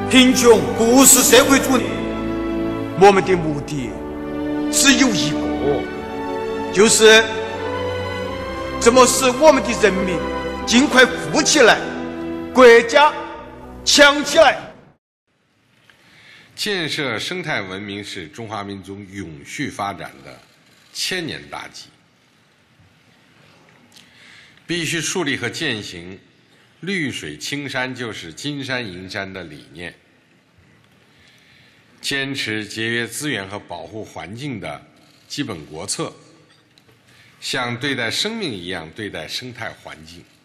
贫穷不是社会主义，我们的目的只有一个，就是怎么使我们的人民尽快富起来，国家强起来。 建设生态文明是中华民族永续发展的千年大计，必须树立和践行绿水青山就是金山银山的理念，坚持节约资源和保护环境的基本国策，像对待生命一样对待生态环境。